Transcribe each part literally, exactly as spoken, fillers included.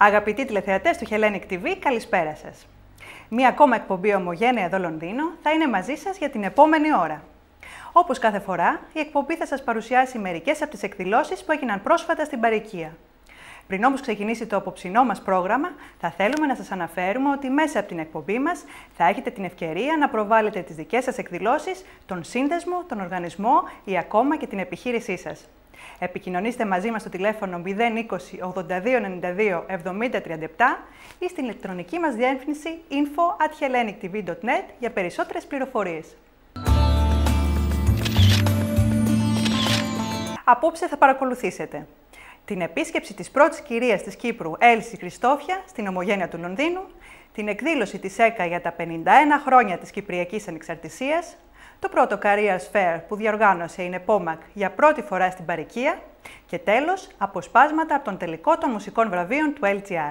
Αγαπητοί τηλεθεατές του Hellenic τι βι, καλησπέρα σας. Μία ακόμα εκπομπή Ομογένεια εδώ Λονδίνο θα είναι μαζί σας για την επόμενη ώρα. Όπως κάθε φορά, η εκπομπή θα σας παρουσιάσει μερικές από τις εκδηλώσεις που έγιναν πρόσφατα στην παροικία. Πριν όμως ξεκινήσει το απόψινό μας πρόγραμμα, θα θέλουμε να σας αναφέρουμε ότι μέσα από την εκπομπή μας θα έχετε την ευκαιρία να προβάλλετε τις δικές σας εκδηλώσεις, τον σύνδεσμο, τον οργανισμό ή ακόμα και την επιχείρησή σας. Επικοινωνήστε μαζί μας στο τηλέφωνο μηδέν είκοσι ογδόντα δύο ενενήντα δύο εβδομήντα τριάντα επτά ή στην ηλεκτρονική μας διεύθυνση info at hellenic t v dot net για περισσότερες πληροφορίες. Απόψε θα παρακολουθήσετε την επίσκεψη της πρώτης κυρίας της Κύπρου, Έλση Χριστόφια, στην Ομογένεια του Λονδίνου, την εκδήλωση της ΕΚΑ για τα πενήντα ένα χρόνια της Κυπριακής Ανεξαρτησίας, το πρώτο Careers Fair που διοργάνωσε η Νεπόμακ για πρώτη φορά στην παροικία και τέλος, αποσπάσματα από τον τελικό των μουσικών βραβείων του ελ τζι αρ.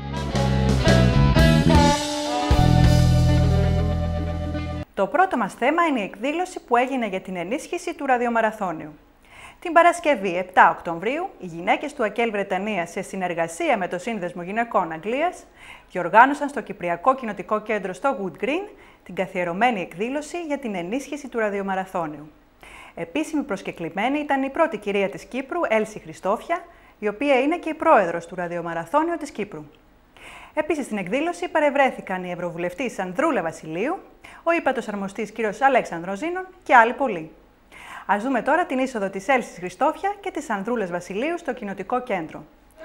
Το πρώτο μας θέμα είναι η εκδήλωση που έγινε για την ενίσχυση του ραδιομαραθώνιου. Την Παρασκευή επτά Οκτωβρίου, οι γυναίκες του ΑΚΕΛ Βρετανίας, σε συνεργασία με το Σύνδεσμο Γυναικών Αγγλίας, διοργάνωσαν στο Κυπριακό Κοινοτικό Κέντρο στο Wood Green την καθιερωμένη εκδήλωση για την ενίσχυση του ραδιομαραθώνιου. Επίσημη προσκεκλημένη ήταν η πρώτη κυρία της Κύπρου, Έλση Χριστόφια, η οποία είναι και η πρόεδρος του Ραδιομαραθώνιου της Κύπρου. Επίσης, στην εκδήλωση παρευρέθηκαν η Ευρωβουλευτής Ανδρούλα Βασιλείου, ο ύπατος αρμοστής κ. Αλέξανδρος Ζήνων και άλλοι πολλοί. Ας δούμε τώρα την είσοδο της Έλσης Χριστόφια και της Ανδρούλας Βασιλείου στο Κοινοτικό Κέντρο.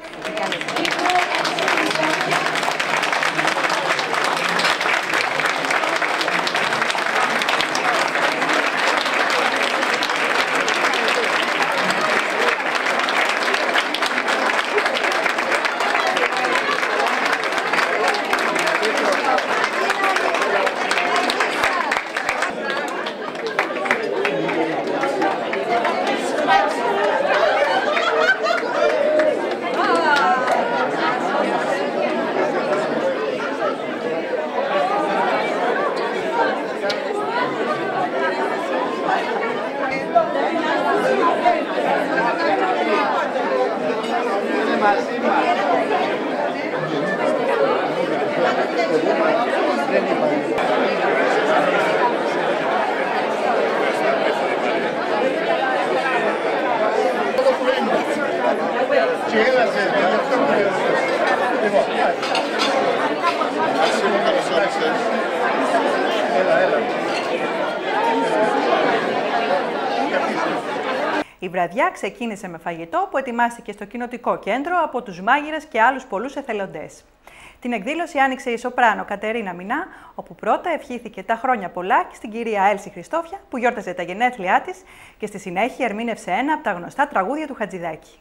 Η βραδιά ξεκίνησε με φαγητό που ετοιμάστηκε στο Κοινοτικό Κέντρο από τους μάγειρες και άλλους πολλούς εθελοντές. Την εκδήλωση άνοιξε η σοπράνο Κατερίνα Μινά, όπου πρώτα ευχήθηκε τα χρόνια πολλά και στην κυρία Έλση Χριστόφια, που γιόρταζε τα γενέθλιά της, και στη συνέχεια ερμήνευσε ένα από τα γνωστά τραγούδια του Χατζηδάκη.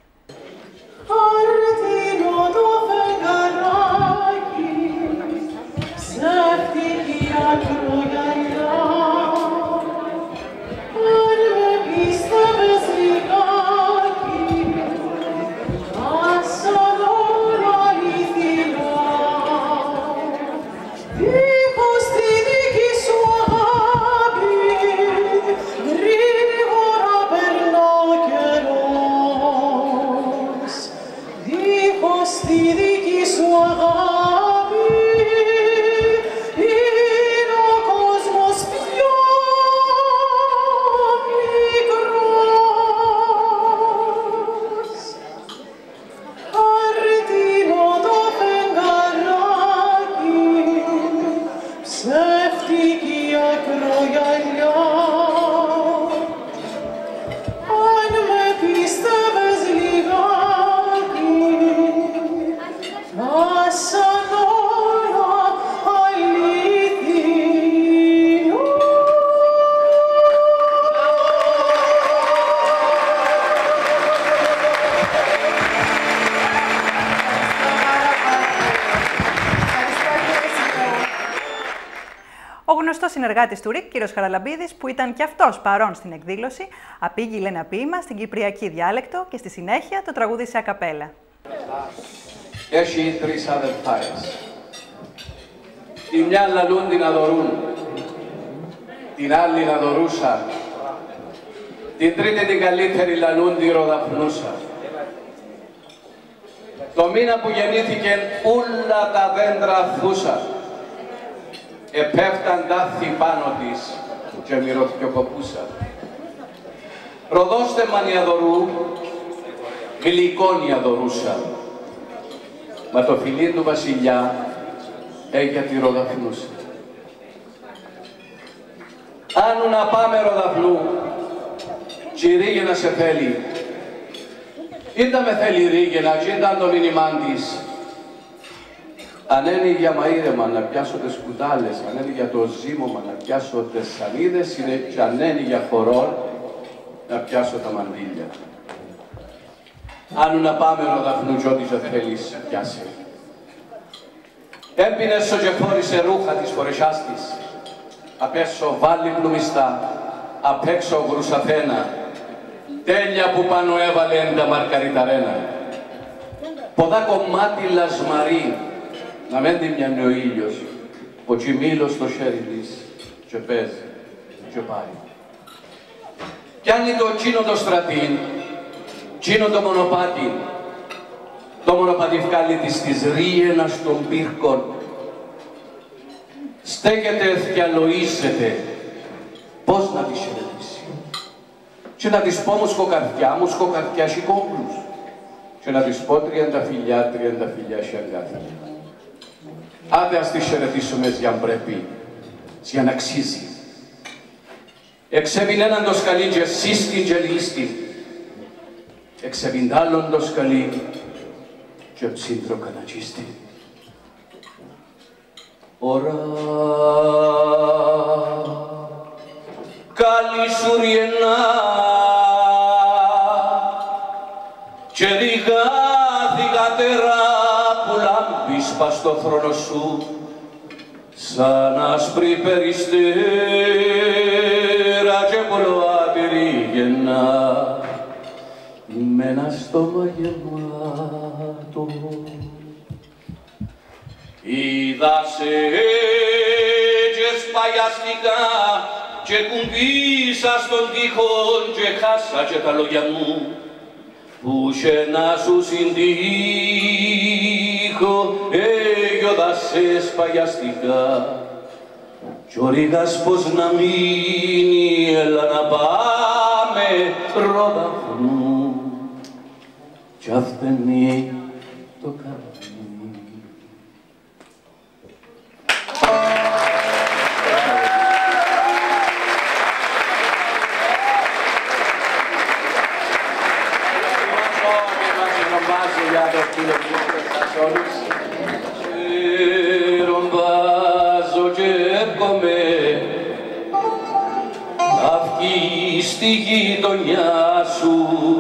Ο γνωστός συνεργάτης του ΡΙΚ, κ. Χαραλαμπίδης, που ήταν και αυτός παρόν στην εκδήλωση, απήγγειλε ένα ποίημα στην κυπριακή διάλεκτο και στη συνέχεια το τραγούδισε ακαπέλα. Έχει τρεις αδελφάες. Τη μια λαλούν την αδωρούν, την άλλη να δωρούσα, την τρίτη την καλύτερη λαλούν τη ροδαφνούσα. Το μήνα που γεννήθηκαν όλα τα δέντρα φούσαν. Επέφταν τάθη πάνω της και μυρωθιοκοπούσαν. Ροδώστε μανιαδορού, γλυκόνια δωρούσα. Μα το φιλί του βασιλιά έγια τη Ροδαφνούσα. Άνω να πάμε Ροδαφνού, κι Ρήγαινα σε θέλει. Ήταν με θέλει Ρήγαινα, κι ήταν το μήνυμά της. Αν είναι για μαΐρεμα να πιάσω τις κουτάλες, αν είναι για το ζύμωμα να πιάσω τις σανίδες, είναι και αν είναι για χορό να πιάσω τα μαντήλια. Άνω να πάμε Ροδαφνού, κι ό,τι θέλεις πιάσε. Έμπινε στο και φόρησε ρούχα της φορεσιάς της. Απ' έσω βάλει πλουμιστά, απ' έξω γρουσαθένα, τέλεια που πάνω έβαλε τα μαρκαριταρένα. Ποδά κομμάτι λασμαρί, να μην τη μοιάνε ο ήλιος, ο τσιμήλος στο χέρι της, και παίζει, και πάει. Πιάνει το τσίνο το στρατήν, τσίνο το μονοπάτι, το μονοπατιφκάλι της της Ρήγαινας των πύρκων. Στέκεται και αλοίζεται, πώς να τη χαιρετήσει. Και να της πω μου σκοκαρδιά, μου σκοκαρδιά σηκόκλους. Και να της πω τριάντα φιλιά, τριάντα φιλιά σιαγκάθια. Άντε ας τη χαιρετήσουμε για πρέπει, για να αξίζει. Εξεβινέναν το σκαλί και σύστη και λίστη. Εξεβιντάλλον το σκαλί και ψήντρο κανατσίστη. Ωρα, καλή σου ριενά και ρίγα θυγατέρα που λάμπεις πας στο θρόνο σου σαν άσπρη περιστέρα και πολλοάτη ρίγαινα με ένα στόμα γεμάτο. Είδα σε και σπαγιαστικά και κουμπίσα στον τοίχο και χάσα και τα λόγια μου που σε να σου συντύχω έγιωδα σε σπαγιαστικά κι ο ρίγας πως να μείνει, έλα να πάμε Ροδαφνού κι αυθενή το καρδί. Ρομπάζω και έρχομαι αυκή στη γειτονιά σου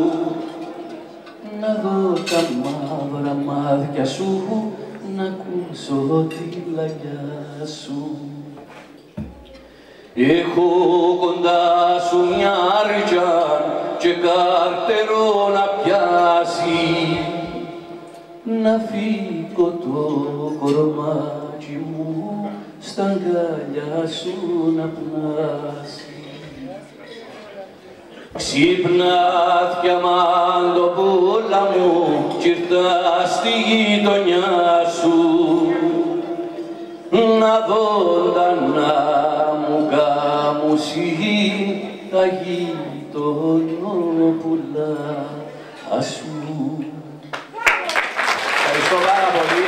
να δω τα μαύρα μάτια σου, να ακούσω τη λαγιά σου. Έχω κοντά σου μια ριτζά και καρτερό να πιάσει να φύγω το κορμάκι μου στα αγκαλιά σου να πνάσει. Ξύπνα διαμαντοπούλα μου κι ήρθα στη γειτονιά σου να δω τα να μου κάμουσει τα γειτονόπουλα σου. Ευχαριστώ πάρα πολύ.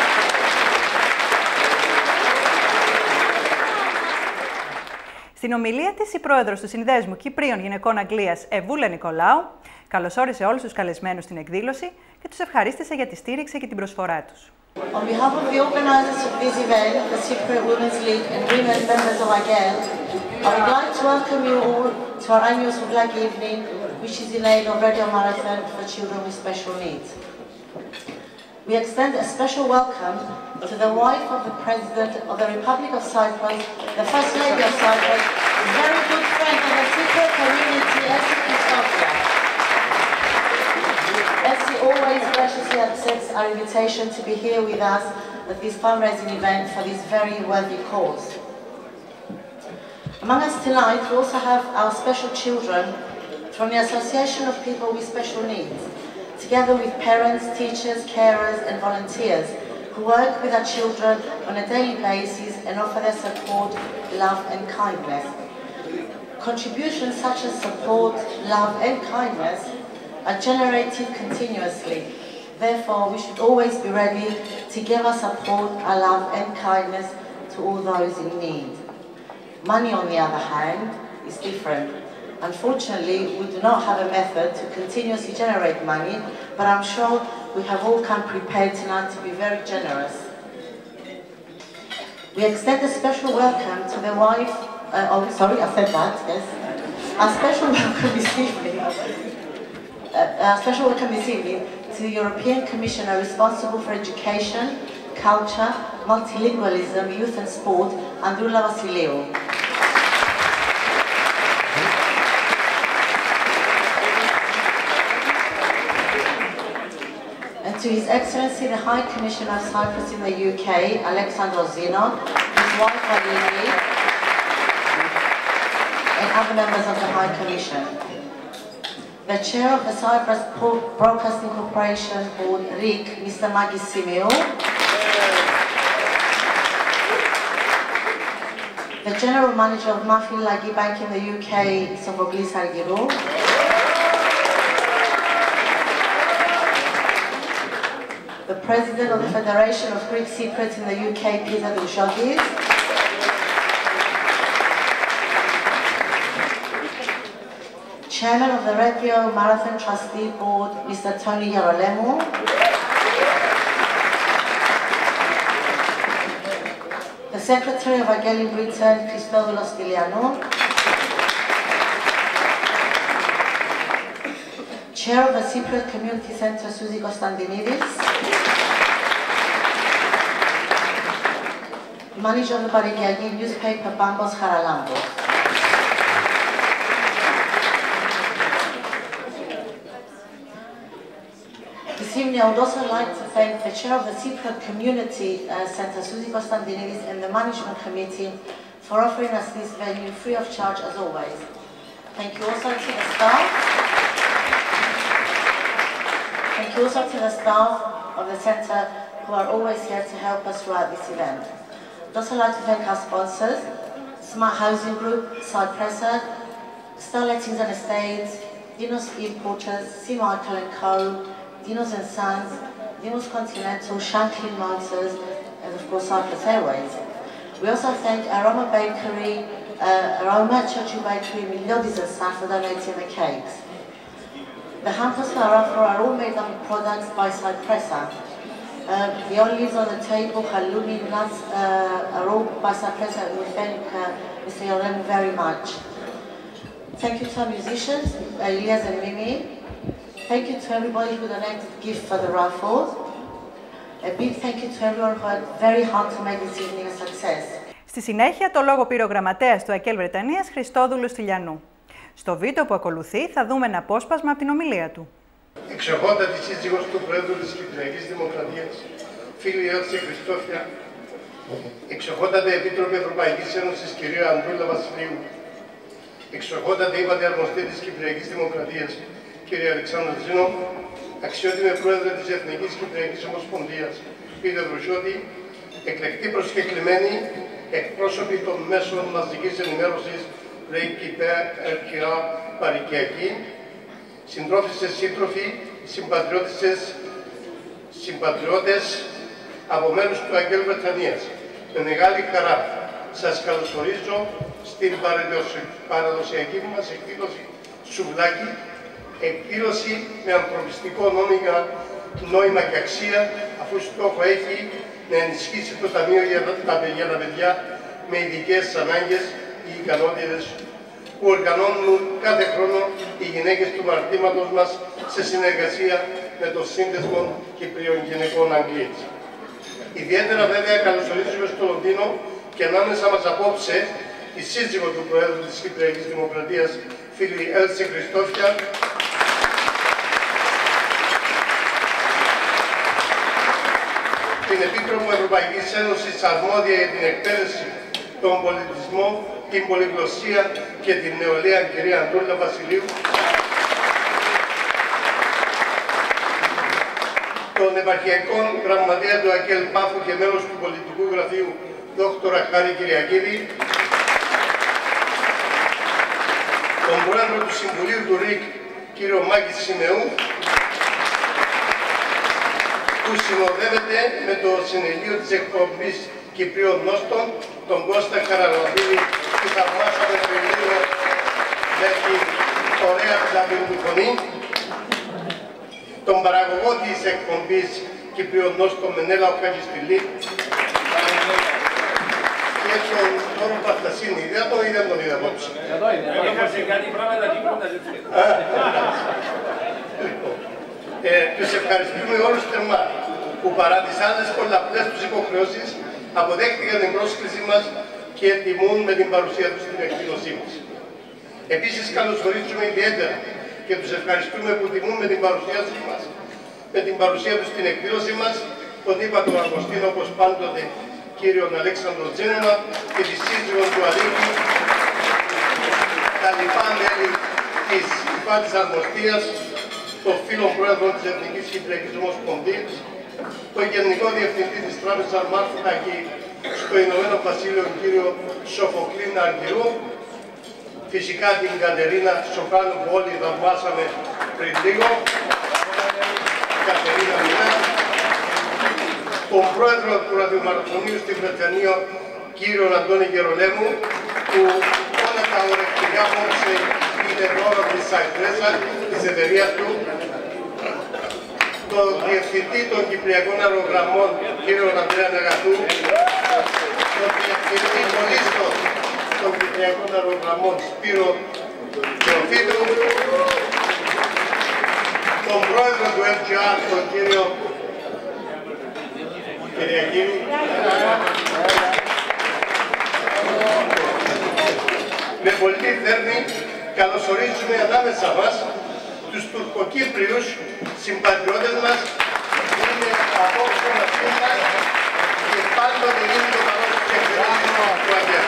Στην ομιλία της, η πρόεδρος του Συνδέσμου Κυπρίων Γυναικών Αγγλίας, Εβούλα Νικολάου, καλωσόρισε όλους τους καλεσμένους στην εκδήλωση και τους ευχαρίστησε για τη στήριξη και την προσφορά τους. On behalf of the organizers of this event, the Cypriot Women's League and women members of AGEL, I would like to welcome you all to our annual Souvlaki evening, which is in aid of Radio Marathon for children with special needs. We extend a special welcome to the wife of the President of the Republic of Cyprus, the First Lady of Cyprus, a very good friend of the Cypriot community, Essie Christopia. Essie always graciously accepts our invitation to be here with us at this fundraising event for this very worthy cause. Among us tonight, we also have our special children from the Association of People with Special Needs. together with parents, teachers, carers and volunteers who work with our children on a daily basis and offer their support, love and kindness. Contributions such as support, love and kindness are generated continuously. Therefore, we should always be ready to give our support, our love and kindness to all those in need. Money, on the other hand, is different. Unfortunately, we do not have a method to continuously generate money, but I'm sure we have all come prepared tonight to be very generous. We extend a special welcome to the wife, uh, oh sorry, I said that, yes. A special welcome this evening, uh, a special welcome this evening to the European Commissioner responsible for education, culture, multilingualism, youth and sport, Androula Vassiliou. And to His Excellency the High Commissioner of Cyprus in the U K, Alexandros Zinon, his wife Alini, and other members of the High Commission. The Chair of the Cyprus Broadcasting Corporation Board, R I C, Mister Magis Simiou. The General Manager of Mafil Lagi Bank in the U K, Sophocles Argyrou. The President of the Federation of Greek Cypriots in the U K, Peter Douchogis. Chairman of the Radio Marathon Trustee Board, Mister Tony Yarolemu. The Secretary of Ageli Britain, Christodoulos Stylianou. Chair of the Cypriot Community Center, Suzy Konstantinidis. Manager of the Parigiagi newspaper, Bambos Haralambos. This evening, I would also like to thank the Chair of the Cypriot Community uh, Center, Suzy Konstantinidis, and the Management Committee for offering us this venue free of charge as always. Thank you also to the staff. Thank you also to the staff of the Center who are always here to help us throughout this event. I'd also like to thank our sponsors, Smart Housing Group, Cypressa, Star Lettings and Estates, Dinos Importers, C. Michael and Co., Dinos and Sons, Dinos Continental, Shanklin Motors, and of course Cyprus Airways. We also thank Aroma Bakery, uh, Aroma Churchill Bakery, Miliodis and Sons for donating the cakes. The hampers for our offer are all made up of products by Cypressa. Uh, the olives on the table, halloumi, nuts, uh, are all by Cypressa, and we thank uh, Mister Yorem very much. Thank you to our musicians, uh, Elias and Mimi. Thank you to everybody who donated gifts for the raffle. A big thank you to everyone who worked very hard to make this evening a success. Στη συνέχεια, το λόγο πήρε ο γραμματέας του ΑΚΕΛ Βρετανίας, Χριστόδουλου Stylianou. Στο βίντεο που ακολουθεί θα δούμε ένα απόσπασμα από την ομιλία του. Εξοχότατη σύζυγος του Πρόεδρου της Κυπριακής Δημοκρατίας, φίλη Έλση Χριστόφια, εξοχότατη Επίτροπη Ευρωπαϊκής Ένωσης, κυρία Ανδρούλα Βασιλείου, εξοχότατη είπατε αρμοστή της Κυπριακής Δημοκρατίας, κύριε Αλεξάνδρου Ζήνο, αξιότιμε Πρόεδρε της Εθνικής Κυπριακής Ομοσπονδίας, Πίτερ Ρουσιώτη, εκλεκτοί προσκεκλημένοι, εκπρόσωποι των μέσων μαζικής ενημέρωσης, ΡΕΙΚΙΠΕ, ΕΡΚΙΑ, Παρικιακή, συντρόφισσες, σύντροφοι, συμπατριώτισσες, συμπατριώτες από μέρους του ΑΚΕΛ Βρετανίας. Με μεγάλη χαρά σας καλωσορίζω στην παραδοσιακή μας εκδήλωση Σουβλάκι, εκδήλωση με ανθρωπιστικό νόμιμα, νόημα και αξία, αφού στόχο έχει να ενισχύσει το Ταμείο για τα, για τα παιδιά με ειδικές ανάγκες ή ικανότητες που οργανώνουν κάθε χρόνο οι γυναίκες του μαρτήματος μας σε συνεργασία με το Σύνδεσμο Κυπρίων Γυναικών Αγγλίας. Ιδιαίτερα βέβαια καλωσορίζουμε στο Λονδίνο και ανάμεσα μας απόψε τη σύζυγο του Προέδρου της Κυπριακής Δημοκρατίας, φίλη Έλση Χριστόφια, την Επίτροπο Ευρωπαϊκής Ένωσης αρμόδια για την εκπαίδευση, τον πολιτισμό, την πολυγλωσσία και την νεολαία, κυρία Ανδρούλα Βασιλείου, τον επαρχιακό γραμματέα του ΑΚΕΛ Πάφου και μέλος του πολιτικού γραφείου δόκτωρα Χάρη Κυριακίδη, τον πρόεδρο του Συμβουλίου του ΡΙΚ, κύριο Μάκη Σιμεού, που συνοδεύεται με το συνελείο της εκπομπής Κυπρίων Νόστων, τον Κώστα Καραλαμπίδη, που θαυμάσαμε πριν λίγο με την ωραία του φωνή, τον παραγωγό της εκπομπής Κυπρίων Νόστων Μενέλα ο Χαγιστηλή και τον Τόρο Παρτασίνη. Δεν τον είδα, τον είδα απόψε. Εδώ είναι, έκασε κάτι πράγματα και πρώτα δεν τους ευχαριστούμε όλους θερμά που παρά τις άλλες πολλαπλές τους υποχρεώσεις αποδέχτηκαν την πρόσκλησή μας και τιμούν με την παρουσία τους στην εκδήλωσή μας. Επίσης καλωσορίζουμε ιδιαίτερα και τους ευχαριστούμε που τιμούν με την παρουσίασή μας, με την παρουσία τους στην εκδήλωσή μας, τον ύπατο Αργοστίνο, όπως πάντοτε, κύριον Αλέξανδρο Τζένεμα και τη σύζυγο του Αλίκη, τα λοιπά μέλη της υπάτης Αρμοστίας, τον φίλο πρόεδρο της Εθνικής Κυπριακής Ομοσπονδίας, τον Γενικό Διευθυντή της Τράπεζας Μάρθακη στο Ηνωμένο Βασίλειο, κύριο Σοφοκλίνα Αργυρού, φυσικά την Κατερίνα Σοφράνου που όλοι θαυμάσαμε πριν λίγο, Κατερίνα Μιλά, τον πρόεδρο του ραδιομαραθωνίου στην Βρετανία, κύριο Αντώνη Γερολέμου, που όλα τα ορεκτικά απόψε είναι τώρα της Σαϊτρέσα, της εταιρείας του, τον διευθυντή των Κυπριακών Αερογραμμών, κύριο Ανδρέα Ναγαθού, τον διευθυντή πολίστων των Κυπριακών Αερογραμμών, Σπύρο Γεωφίδου, τον πρόεδρο του F G R, τον κύριο Κυριακίδη, με πολύ θέρμη καλωσορίζουμε ανάμεσα μας τους Τουρκοκύπριους συμπατριώτες μας που είναι απόψε μαζί μας και πάντοτε είναι το παρόν της εκδηλώσεις του ΑΚΕΛ.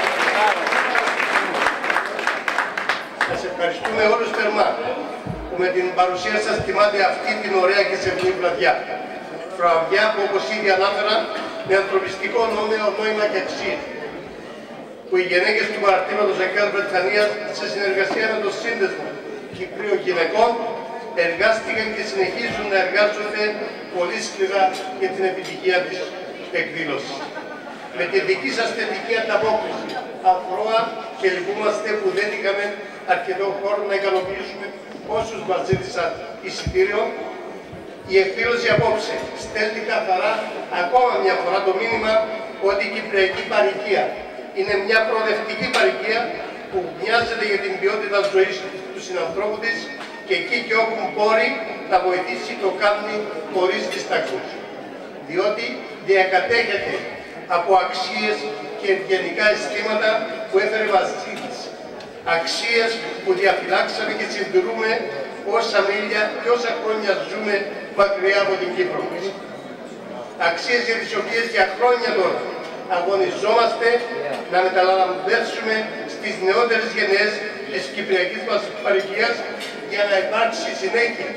Σας ευχαριστούμε όλους θερμά που με την παρουσία σας τιμάτε αυτή την ωραία και σεμνή βραδιά. Βραδιά που, όπως ήδη ανάφερα, με ανθρωπιστικό νόμιο, νόημα και αξία, που οι γυναίκες του παραρτήματος ΑΚΕΛ Βρετανίας σε συνεργασία με το Σύνδεσμο Κυπρίων Γυναικών εργάστηκαν και συνεχίζουν να εργάζονται πολύ σκληρά για την επιτυχία της εκδήλωσης. Με τη δική σας θετική ανταπόκριση, αθρώα και λυπούμαστε που δεν είχαμε αρκετό χώρο να ικανοποιήσουμε όσους μας ζήτησαν εισιτήριο, η εκδήλωση απόψε στέλνει καθαρά ακόμα μια φορά το μήνυμα ότι η Κυπριακή Παροικία είναι μια προοδευτική παροικία που μοιάζεται για την ποιότητα ζωής του συνανθρώπου της και εκεί και όπου μπορεί να βοηθήσει το κάνει χωρίς δισταγμούς. Διότι διακατέχεται από αξίες και ευγενικά αισθήματα που έφερε μαζί της. Αξίες που διαφυλάξαμε και συντηρούμε όσα μίλια και όσα χρόνια ζούμε μακριά από την Κύπρο. Αξίες για τις οποίες για χρόνια τώρα αγωνιζόμαστε να μεταλαμβάνουμε στις νεότερες γενιές της Κυπριακής μας παροικίας για να υπάρξει συνέχεια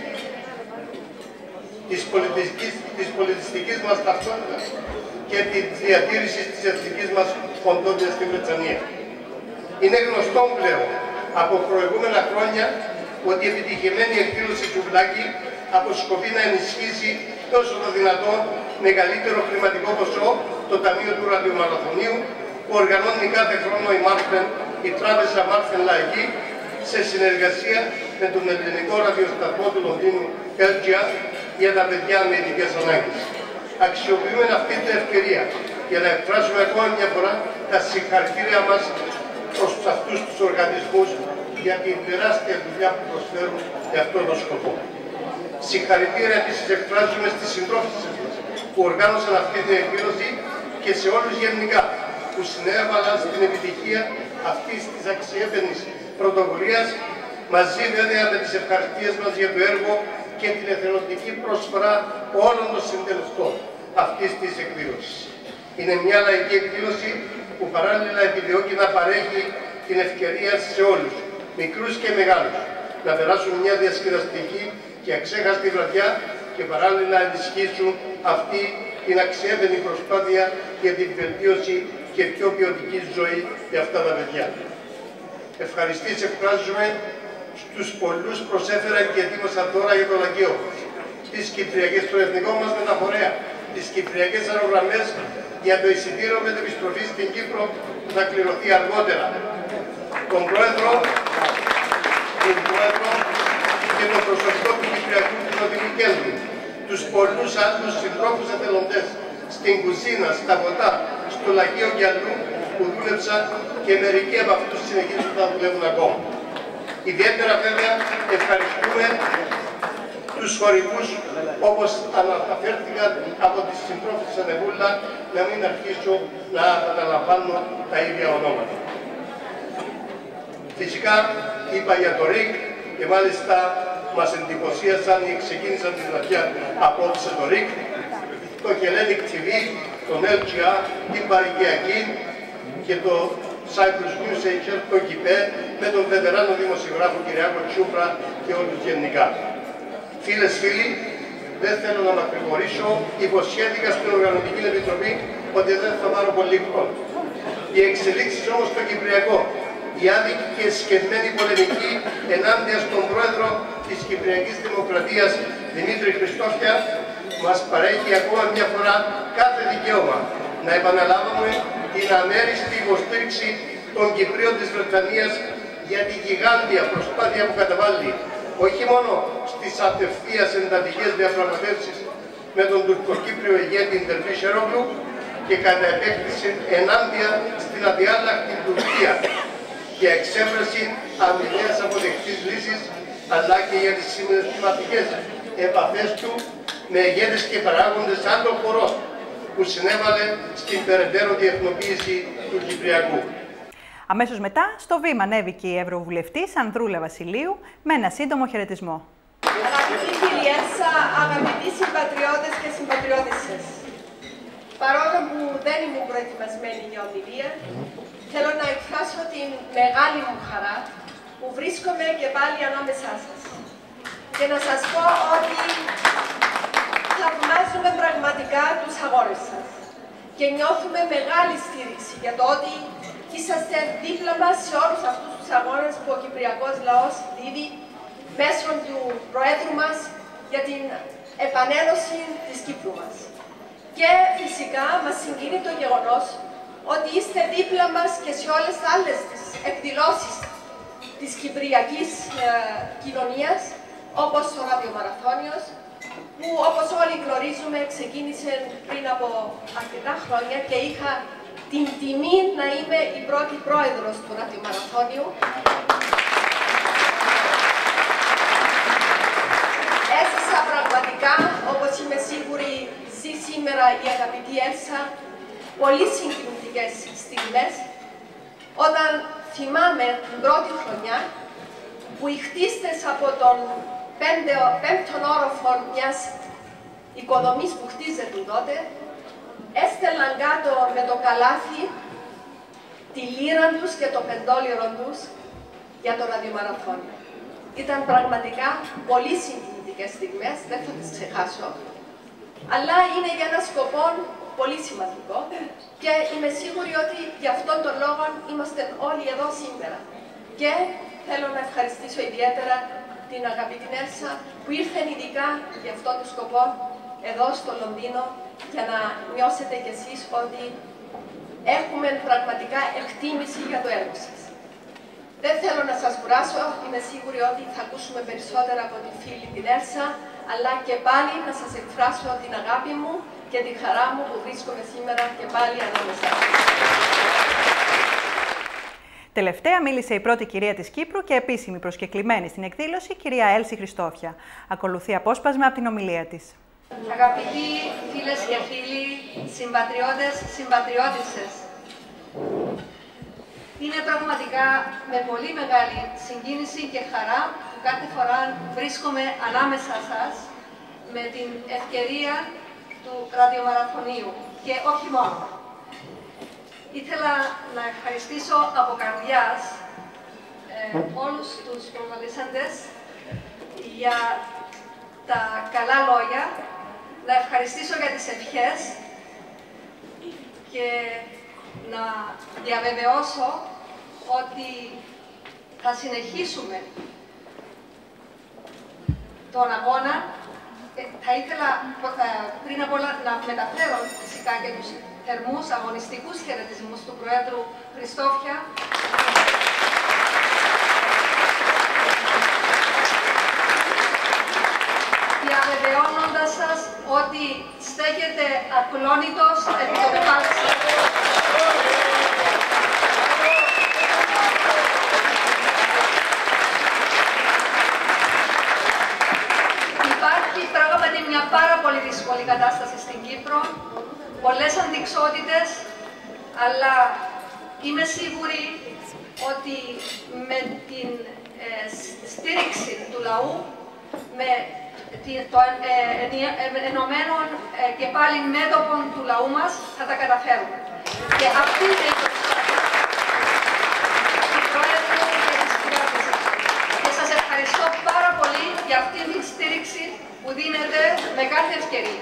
της πολιτιστικής, της πολιτιστικής μας ταυτότητας και τη διατήρηση της εθνικής μας οντότητας στην Βρετανία. Είναι γνωστό πλέον από προηγούμενα χρόνια ότι η επιτυχημένη εκδήλωση του Βλάκη αποσκοπεί να ενισχύσει τόσο το δυνατόν μεγαλύτερο χρηματικό ποσό το Ταμείο του Ραδιομαραθωνίου που οργανώνει κάθε χρόνο η Μάρθεν, η Τράπεζα Μάρθεν Λαϊκή, σε συνεργασία με τον ελληνικό ραδιοσταθμό του Λονδίνου L G R για τα παιδιά με ειδικές ανάγκες. Αξιοποιούμε αυτή την ευκαιρία για να εκφράσουμε ακόμα μια φορά τα συγχαρητήρια μας προς αυτούς τους οργανισμούς για την τεράστια δουλειά που προσφέρουν για αυτόν τον σκοπό. Συγχαρητήρια επίσης εκφράζουμε στις συντρόφισσες μας που οργάνωσαν αυτή την εκδήλωση και σε όλους γενικά που συνέβαλαν στην επιτυχία αυτής της αξιέπαινης πρωτοβουλίας, μαζί βέβαια με τις ευχαριστίες μας για το έργο και την εθελοντική προσφορά όλων των συντελεστών αυτής της εκδήλωσης. Είναι μια λαϊκή εκδήλωση που παράλληλα επιδιώκει να παρέχει την ευκαιρία σε όλους, μικρούς και μεγάλους, να περάσουν μια διασκεδαστική και αξέχαστη βραδιά και παράλληλα ενισχύσουν αυτή την αξιέπαινη προσπάθεια για την βελτίωση και πιο ποιοτική ζωή για αυτά τα παιδιά. Ευχαριστήσεις εκφράζουμε στους πολλούς προσέφεραν και ετοίμασαν δώρα για το Λαγείο μας, τις Κυπριακές, το εθνικό μας μεταφορέα, τις Κυπριακές αερογραμμές για το εισιτήριο μετεπιστροφής στην Κύπρο που θα κληρωθεί αργότερα. Τον Πρόεδρο, τον Πρόεδρο και το προσωπικό του Κυπριακού Κοινοτικού Κέντρου, τους πολλούς άλλους συντρόφους εθελοντές στην κουζίνα, στα ποτά, στο Λαγείο και αλλού που δούλεψαν και μερικοί από αυτούς συνεχίζουν να δουλεύουν ακόμα. Ιδιαίτερα βέβαια ευχαριστούμε τους χωρικούς, όπως αναφέρθηκαν από τις συντρόφους της Ανεβούλα, να μην αρχίσω να αναλαμβάνω τα ίδια ονόματα. Φυσικά είπα για το ΡΙΚ και μάλιστα μας εντυπωσίασαν ή ξεκίνησαν τη βραδιά απόψε το ΡΙΚ, το Hellenic τι βι, τον ελ τζι αρ, την Παρικιακή και το Cyprus News έιτς ελ, το ΚΙΠΕ, με τον βετεράνο δημοσιογράφο Κυριάκο Τσούμπρα και όλους γενικά. Φίλες, φίλοι, δεν θέλω να μακρηγορήσω, υποσχέθηκα στην Οργανωτική Επιτροπή ότι δεν θα πάρω πολύ χρόνο. Οι εξελίξεις όμως στο Κυπριακό, η άδικη και σκεμμένη πολεμική ενάντια στον πρόεδρο της Κυπριακής Δημοκρατίας, Δημήτρη Χριστόφια, μας παρέχει ακόμα μια φορά κάθε δικαίωμα να επαναλάβουμε την αμέριστη υποστήριξη των Κυπρίων της Βρετανίας για τη γιγάντια προσπάθεια που καταβάλει όχι μόνο στις απευθείας εντατικές διαπραγματεύσεις με τον τουρκοκύπριο ηγέτη Dervişoğlu και κατά επέκτηση ενάντια στην αδιάλακτη Τουρκία για εξέβρεση αμοιβαίας αποδεκτής λύσης, αλλά και για τις συμμετοχικές επαφές του με ηγέτες και παράγοντες άλλων χωρών που συνέβαλε στην περαιτέρω διεθνοποίηση του Κυπριακού. Αμέσως μετά, στο βήμα ανέβηκε η Ευρωβουλευτής Ανδρούλα Βασιλείου με ένα σύντομο χαιρετισμό. Αγαπητή κυρία Έλσα, αγαπητοί συμπατριώτες και συμπατριώτισσες, παρόλο που δεν ήμουν προετοιμασμένη για ομιλία, θέλω να εκφράσω την μεγάλη μου χαρά που βρίσκομαι και πάλι ανάμεσά σας. Και να σας πω ότι θαυμάζουμε πραγματικά τους αγώνες σας και νιώθουμε μεγάλη στήριξη για το ότι είσαστε δίπλα μας σε όλους αυτούς τους αγώνες που ο Κυπριακός λαός δίδει μέσω του Προέδρου μας για την επανένωση της Κύπρου μας. Και φυσικά μας συγκινεί το γεγονός ότι είστε δίπλα μας και σε όλες τις άλλες τις εκδηλώσεις της κυπριακής ε, κοινωνίας, όπως το ραδιομαραθώνιος, που όπως όλοι γνωρίζουμε ξεκίνησε πριν από αρκετά χρόνια και είχα την τιμή να είμαι η πρώτη πρόεδρος του ραδιομαραθώνιου. Έζησα πραγματικά, όπως είμαι σίγουρη ζει σήμερα η αγαπητή Έλσα, πολύ συγκινητικές στιγμές, όταν θυμάμαι την πρώτη χρονιά που οι χτίστες από τον πέντε, πέμπτον όροφο μιας οικοδομής που χτίζεται τότε έστελναν κάτω με το καλάθι τη λύρα τους και το πεντόλιρο τους για το ραδιομαραθώνιο. Ήταν πραγματικά πολύ συγκινητικές στιγμές, δεν θα τις ξεχάσω, αλλά είναι για ένα σκοπό πολύ σημαντικό και είμαι σίγουρη ότι γι' αυτόν τον λόγο είμαστε όλοι εδώ σήμερα. Και θέλω να ευχαριστήσω ιδιαίτερα την αγαπητή Έλσα που ήρθε ειδικά για αυτόν τον σκοπό εδώ στο Λονδίνο για να νιώσετε κι εσείς ότι έχουμε πραγματικά εκτίμηση για το έργο σας. Δεν θέλω να σας κουράσω, είμαι σίγουρη ότι θα ακούσουμε περισσότερα από τη φίλη την Έλσα, αλλά και πάλι να σας εκφράσω την αγάπη μου και τη χαρά μου που βρίσκομαι σήμερα και πάλι ανάμεσά σας. Τελευταία μίλησε η πρώτη κυρία της Κύπρου και επίσημη προσκεκλημένη στην εκδήλωση, κυρία Έλση Χριστόφια. Ακολουθεί απόσπασμα από την ομιλία της. Αγαπητοί φίλες και φίλοι, συμπατριώτες, συμπατριώτισσες, είναι πραγματικά με πολύ μεγάλη συγκίνηση και χαρά που κάθε φορά βρίσκομαι ανάμεσα σας με την ευκαιρία του ραδιομαραθωνίου και όχι μόνο. Ήθελα να ευχαριστήσω από καρδιάς ε, όλους τους προλαλήσαντες για τα καλά λόγια, να ευχαριστήσω για τις ευχές και να διαβεβαιώσω ότι θα συνεχίσουμε τον αγώνα. Θα ήθελα πριν απ' όλα να μεταφέρω φυσικά και τους θερμούς αγωνιστικούς χαιρετισμούς του Προέδρου Χριστόφια. Διαβεβαιώνοντας σας ότι στέκεται ακλόνητος επί το κεφάλι σας. Υπάρχει πράγματι μια πάρα πολύ δύσκολη κατάσταση στην Κύπρο, πολλές αντιξότητες, αλλά είμαι σίγουρη ότι με την ε, στήριξη του λαού, με το ε, ενωμένο ε, και πάλι μέτωπο του λαού μας, θα τα καταφέρουμε. Και αυτή είναι η προσπάθεια του Πρόεδρου και της κυβέρνησης. Και σας ευχαριστώ πάρα πολύ για αυτή τη στήριξη που δίνετε με κάθε ευκαιρία.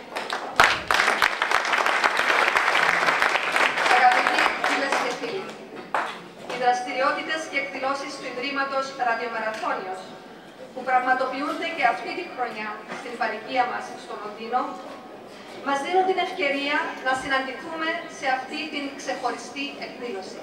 Αγαπητοί φίλες και φίλοι, οι δραστηριότητες και εκδηλώσεις του Ιδρύματος Ραδιομαραθώνιος, που πραγματοποιούνται και αυτή τη χρονιά στην παροικία μας στο Λονδίνο, μας δίνουν την ευκαιρία να συναντηθούμε σε αυτή την ξεχωριστή εκδήλωση.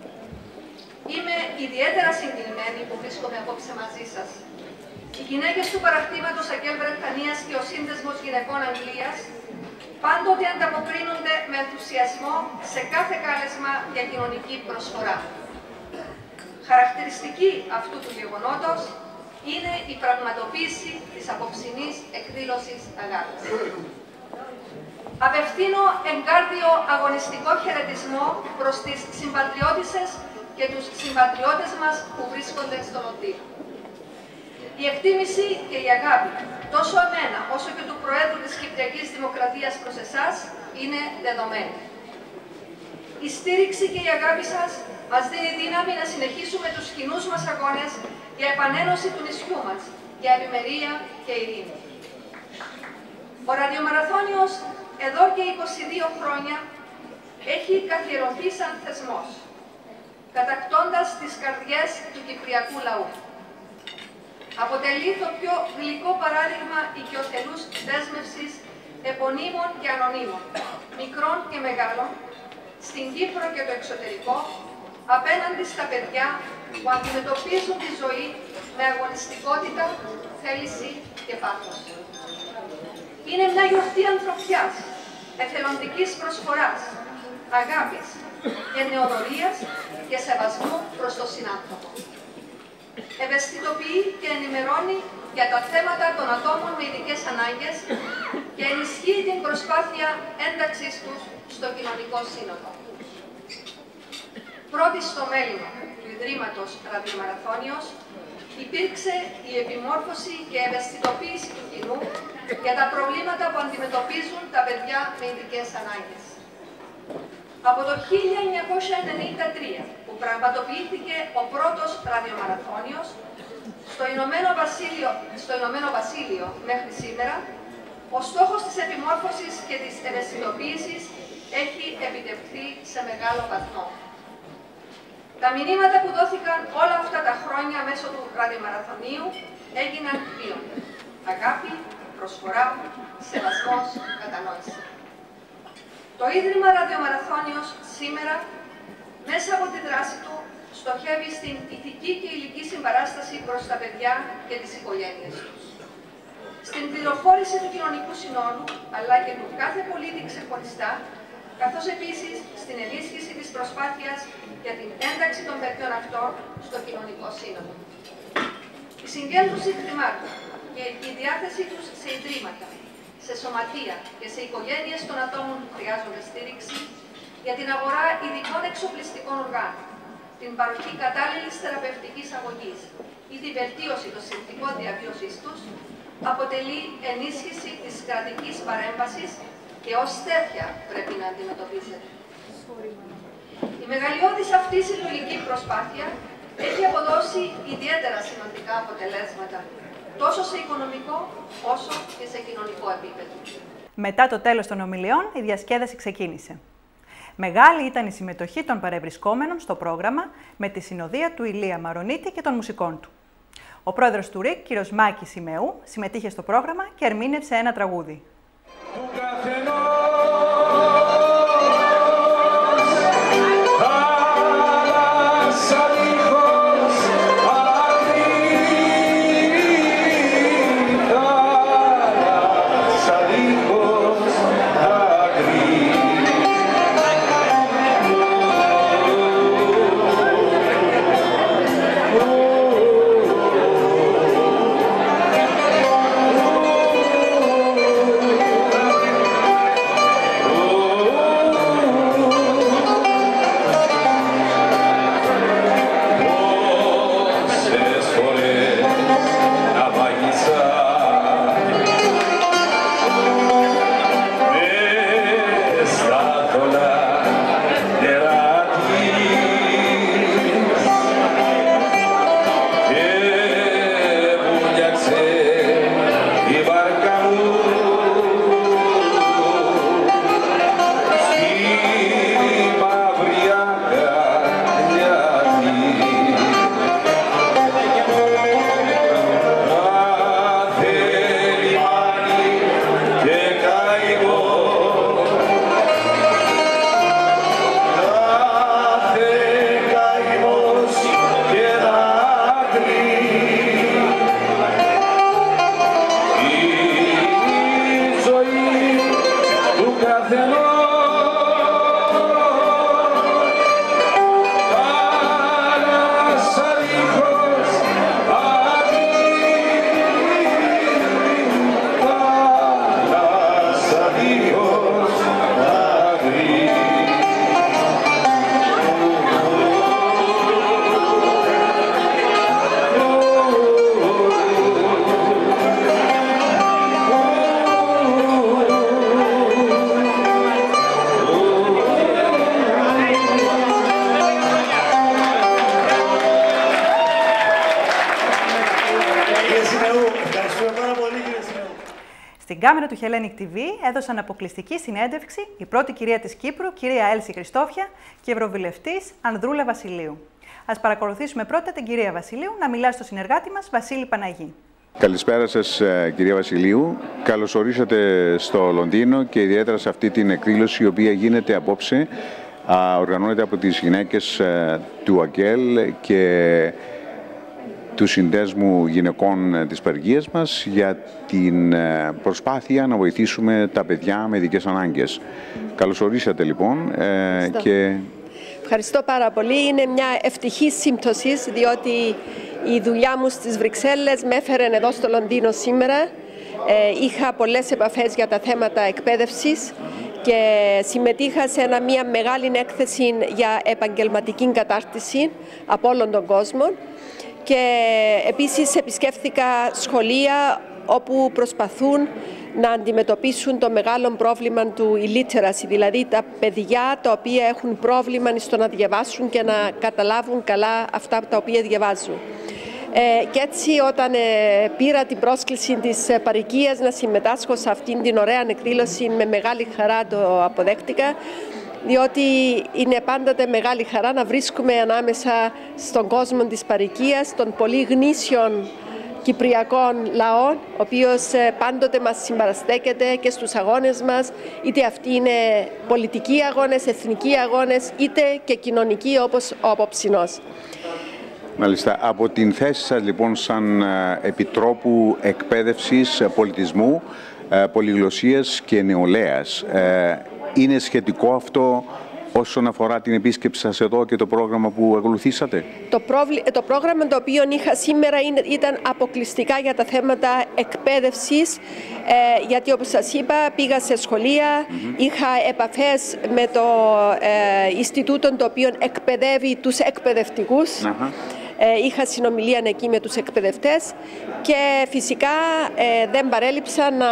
Είμαι ιδιαίτερα συγκινημένη που βρίσκομαι απόψε μαζί σας. Οι γυναίκες του παρακτήματος ΑΚΕΛ Βρετανίας και ο Σύνδεσμος Γυναικών Αγγλίας πάντοτε ανταποκρίνονται με ενθουσιασμό σε κάθε κάλεσμα για κοινωνική προσφορά. Χαρακτηριστική αυτού του γεγονότος είναι η πραγματοποίηση της απόψινής εκδήλωσης αγάπης. Απευθύνω εγκάρδιο αγωνιστικό χαιρετισμό προς τις συμπατριώτισσες και τους συμπατριώτες μας που βρίσκονται στο Λονδίνο. Η εκτίμηση και η αγάπη, τόσο εμένα όσο και του Προέδρου της Κυπριακής Δημοκρατίας προς εσάς, είναι δεδομένη. Η στήριξη και η αγάπη σας μας δίνει δύναμη να συνεχίσουμε τους κοινούς μας αγώνες για επανένωση του νησιού μας, για ευημερία και ειρήνη. Ο Ραδιομαραθώνιος εδώ και είκοσι δύο χρόνια έχει καθιερωθεί σαν θεσμός, κατακτώντας τις καρδιές του κυπριακού λαού. Αποτελεί το πιο γλυκό παράδειγμα οικειοθελούς δέσμευσης επωνύμων και ανωνύμων, μικρών και μεγάλων, στην Κύπρο και το εξωτερικό, απέναντι στα παιδιά που αντιμετωπίζουν τη ζωή με αγωνιστικότητα, θέληση και πάθος. Είναι μια γιορτή ανθρωπιάς, εθελοντικής προσφοράς, αγάπης, γενναιοδωρίας και σεβασμού προς τον συνάνθρωπο. Ευαισθητοποιεί και ενημερώνει για τα θέματα των ατόμων με ειδικές ανάγκες και ενισχύει την προσπάθεια ένταξης τους στο κοινωνικό σύνολο. Πρώτη στο μέλημα του Ιδρύματος Ραδιομαραθώνιος υπήρξε η επιμόρφωση και ευαισθητοποίηση του κοινού για τα προβλήματα που αντιμετωπίζουν τα παιδιά με ειδικές ανάγκες. Από το χίλια εννιακόσια ενενήντα τρία, που πραγματοποιήθηκε ο πρώτος ραδιομαραθώνιος, στο Ηνωμένο Βασίλειο, στο Ηνωμένο Βασίλειο μέχρι σήμερα, ο στόχος της επιμόρφωσης και της ευαισθητοποίησης έχει επιτευχθεί σε μεγάλο βαθμό. Τα μηνύματα που δόθηκαν όλα αυτά τα χρόνια μέσω του ραδιομαραθωνίου έγιναν δύο. Αγάπη, προσφορά, σεβασμός, κατανόηση. Το Ίδρυμα Ραδιομαραθώνιος σήμερα, μέσα από τη δράση του, στοχεύει στην ηθική και υλική συμπαράσταση προς τα παιδιά και τις οικογένειες τους. Στην πληροφόρηση του κοινωνικού συνόλου, αλλά και του κάθε πολίτη ξεχωριστά, καθώς επίσης στην ενίσχυση της προσπάθειας για την ένταξη των παιδιών αυτών στο κοινωνικό σύνολο. Η συγκέντρωση χρημάτων και η διάθεσή τους σε ιδρύματα, σε σωματεία και σε οικογένειες των ατόμων που χρειάζονται στήριξη, για την αγορά ειδικών εξοπλιστικών οργάνων, την παροχή κατάλληλης θεραπευτικής αγωγής ή την βελτίωση των συνθηκών διαβίωσής τους, αποτελεί ενίσχυση της κρατικής παρέμβασης και ως τέτοια πρέπει να αντιμετωπίζεται. Η μεγαλειώδης αυτή συλλογική προσπάθεια έχει αποδώσει ιδιαίτερα σημαντικά αποτελέσματα. τόσο σε οικονομικό όσο και σε κοινωνικό επίπεδο. Μετά το τέλος των ομιλιών, η διασκέδαση ξεκίνησε. Μεγάλη ήταν η συμμετοχή των παρευρισκόμενων στο πρόγραμμα με τη συνοδεία του Ηλία Μαρονίτη και των μουσικών του. Ο πρόεδρος του ΡΙΚ, κ. Μάκης Σιμεού, συμμετείχε στο πρόγραμμα και ερμήνευσε ένα τραγούδι. Στην κάμερα του Hellenic τι βι έδωσαν αποκλειστική συνέντευξη η πρώτη κυρία της Κύπρου, κυρία Έλση Χριστόφια, και ευρωβουλευτής Ανδρούλα Βασιλείου. Ας παρακολουθήσουμε πρώτα την κυρία Βασιλείου να μιλά στο συνεργάτη μας Βασίλη Παναγή. Καλησπέρα σας, κυρία Βασιλείου. Καλώς ορίσατε στο Λονδίνο και ιδιαίτερα σε αυτή την εκδήλωση η οποία γίνεται απόψε. Οργανώνεται από τις γυναίκες του ΑΚΕΛ και του Συνδέσμου Γυναικών της Παροικίας μας για την προσπάθεια να βοηθήσουμε τα παιδιά με ειδικές ανάγκες. Καλώς ορίσατε λοιπόν. Και... Ευχαριστώ πάρα πολύ. Είναι μια ευτυχή σύμπτωση, διότι η δουλειά μου στις Βρυξέλλες με έφερε εδώ στο Λονδίνο σήμερα. Ε, είχα πολλές επαφές για τα θέματα εκπαίδευσης και συμμετείχα σε ένα, μια μεγάλη έκθεση για επαγγελματική κατάρτιση από όλον τον κόσμο. Και επίσης επισκέφθηκα σχολεία όπου προσπαθούν να αντιμετωπίσουν το μεγάλο πρόβλημα του illiteracy, δηλαδή τα παιδιά τα οποία έχουν πρόβλημα στο να διαβάσουν και να καταλάβουν καλά αυτά τα οποία διαβάζουν. Ε, και έτσι όταν ε, πήρα την πρόσκληση της ε, παροικίας να συμμετάσχω σε αυτήν την ωραία εκδήλωση, με μεγάλη χαρά το αποδέχτηκα, διότι είναι πάντοτε μεγάλη χαρά να βρίσκουμε ανάμεσα στον κόσμο της παροικίας, των πολύ γνήσιων κυπριακών λαών, ο οποίος πάντοτε μας συμπαραστέκεται και στους αγώνες μας, είτε αυτοί είναι πολιτικοί αγώνες, εθνικοί αγώνες, είτε και κοινωνικοί όπως ο απόψινός. Μάλιστα. Από την θέση σας λοιπόν σαν Επιτρόπου Εκπαίδευσης, Πολιτισμού, Πολυγλωσσίας και Νεολαίας, είναι σχετικό αυτό όσον αφορά την επίσκεψη σας εδώ και το πρόγραμμα που ακολουθήσατε? Το, προβλ... το πρόγραμμα το οποίο είχα σήμερα ήταν αποκλειστικά για τα θέματα εκπαίδευσης, ε, γιατί όπως σας είπα πήγα σε σχολεία, mm-hmm. είχα επαφές με το ε, Ινστιτούτο το οποίο εκπαιδεύει τους εκπαιδευτικούς. Mm-hmm. Ε, είχα συνομιλία εκεί με τους εκπαιδευτές και φυσικά ε, δεν παρέλειψα να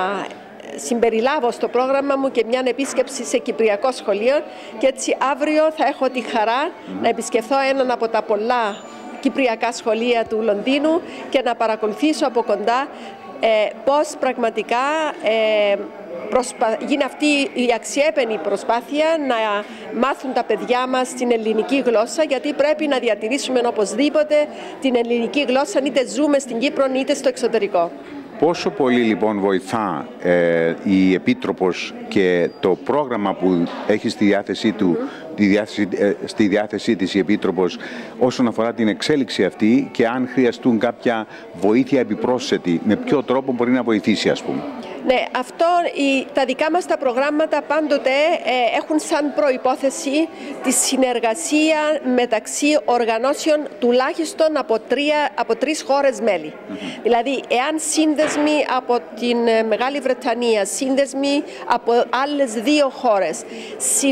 συμπεριλάβω στο πρόγραμμα μου και μια επίσκεψη σε κυπριακό σχολείο και έτσι αύριο θα έχω τη χαρά mm. να επισκεφθώ έναν από τα πολλά κυπριακά σχολεία του Λονδίνου και να παρακολουθήσω από κοντά ε, πώς πραγματικά ε, προσπα... γίνει αυτή η αξιέπαινη προσπάθεια να μάθουν τα παιδιά μας την ελληνική γλώσσα, γιατί πρέπει να διατηρήσουμε οπωσδήποτε την ελληνική γλώσσα, είτε ζούμε στην Κύπρο είτε στο εξωτερικό. Πόσο πολύ λοιπόν βοηθά ε, η Επίτροπος και το πρόγραμμα που έχει στη διάθεσή του, τη διάθεση, ε, στη διάθεσή της η Επίτροπος όσον αφορά την εξέλιξη αυτή, και αν χρειαστούν κάποια βοήθεια επιπρόσθετη, με ποιο τρόπο μπορεί να βοηθήσει, ας πούμε? Ναι, αυτό, η, τα δικά μας τα προγράμματα πάντοτε ε, έχουν σαν προϋπόθεση τη συνεργασία μεταξύ οργανώσεων τουλάχιστον από, τρία, από τρεις χώρες μέλη. Mm-hmm. Δηλαδή, εάν σύνδεσμοι από την Μεγάλη Βρετανία, σύνδεσμοι από άλλες δύο χώρες, συν,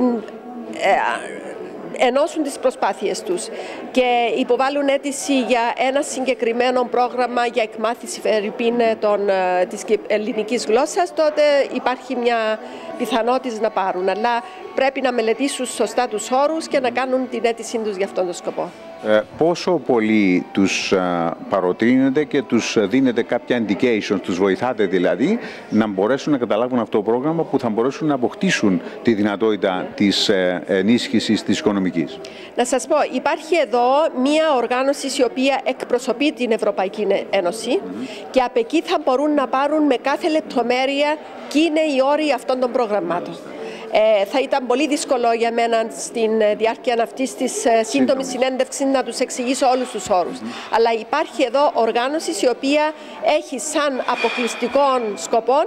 ε, ενώσουν τις προσπάθειες τους και υποβάλλουν αίτηση για ένα συγκεκριμένο πρόγραμμα για εκμάθηση φερρυπίν των, της ελληνικής γλώσσας, τότε υπάρχει μια πιθανότητα να πάρουν. Αλλά πρέπει να μελετήσουν σωστά τους όρους και να κάνουν την αίτησή τους για αυτόν τον σκοπό. Ε, πόσο πολύ τους α, παροτρύνετε και τους δίνετε κάποια indication, τους βοηθάτε δηλαδή να μπορέσουν να καταλάβουν αυτό το πρόγραμμα που θα μπορέσουν να αποκτήσουν τη δυνατότητα της ε, ενίσχυσης της οικονομικής? Να σας πω, υπάρχει εδώ μία οργάνωση η οποία εκπροσωπεί την Ευρωπαϊκή Ένωση mm-hmm. και από εκεί θα μπορούν να πάρουν με κάθε λεπτομέρεια ποιοι είναι οι όροι αυτών των προγραμμάτων. Ε, θα ήταν πολύ δύσκολο για μένα στην διάρκεια αυτής της ε, σύντομης συνέντευξης να τους εξηγήσω όλους τους όρους. Mm-hmm. Αλλά υπάρχει εδώ οργάνωση η οποία έχει σαν αποκλειστικό σκοπό